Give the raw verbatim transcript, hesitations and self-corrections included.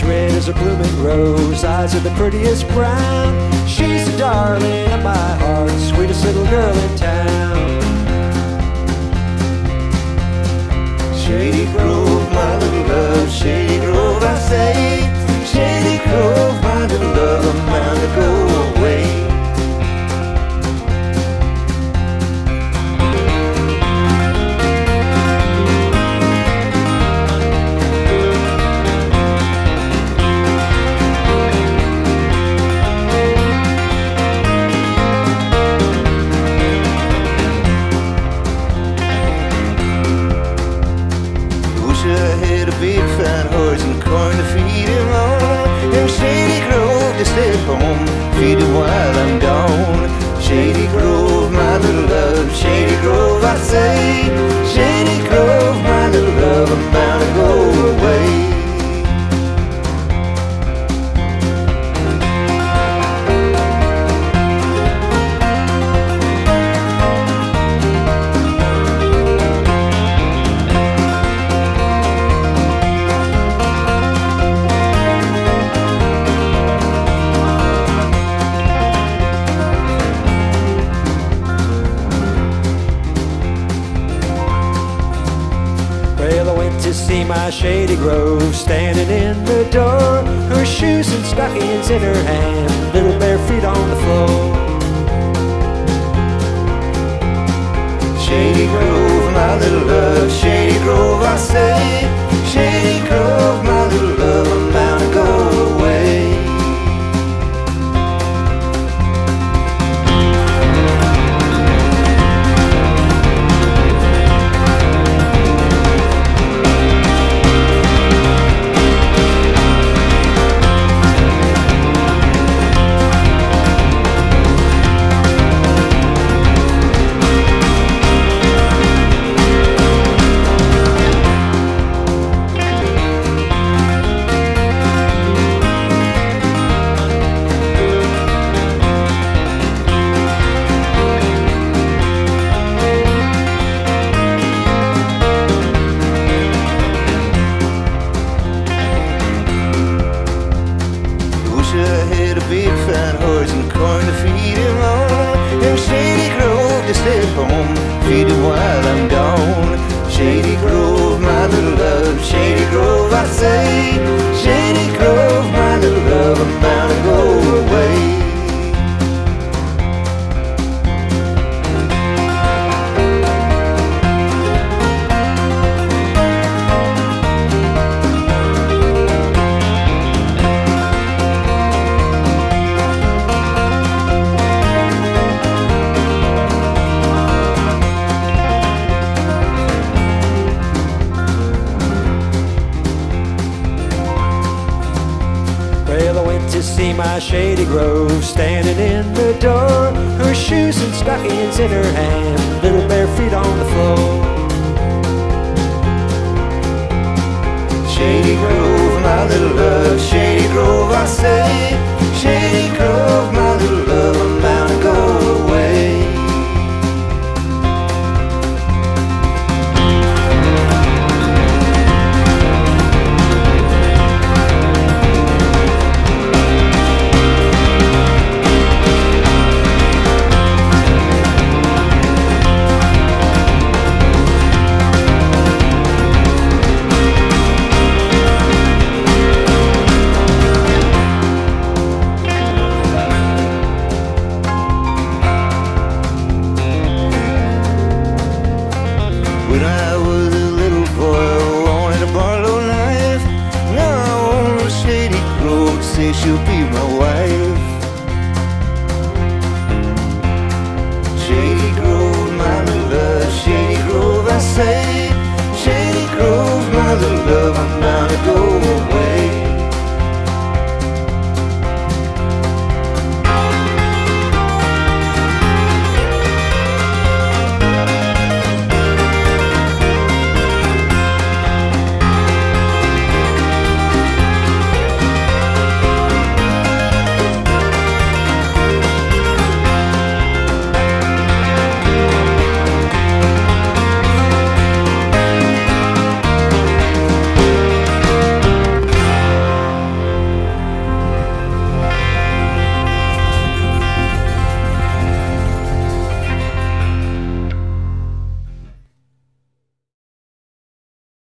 red as a blooming rose, eyes are the prettiest brown. She's the darling of my heart, sweetest little girl in town. Shady Grove, my little love, Shady Grove, I say. Shady Grove, my little love, I'm bound to go away. Big fat horse and corn to feed him on. In Shady Grove to stay at home, feed it while I'm gone. Shady Grove, my little love, Shady Grove, I say. Shady Grove, my little love, I'm bound to go away. Well, I went to see my Shady Grove, standing in the door, her shoes and stockings in her hand, little bare feet on the floor. Shady Grove, my little love, Shady Grove, I say. Shady Grove, my little love, I'm bound to go away. Big fat horse and corn to feed him on. In Shady Grove to stay at home, feed it while I'm gone. Shady Grove, my little love, Shady Grove, I say. Shady Grove, my little love, I'm bound to go away. Well, I went to see my Shady Grove, standing in the door, her shoes and stockings in her hand, little bare feet on the floor. Shady Grove, my little love, Shady Grove, I say. Shady Grove, my little love, I'm bound to go away. When I was a little boy, I wanted a Barlow knife. Now I want a Shady Grove to say she'll be my wife.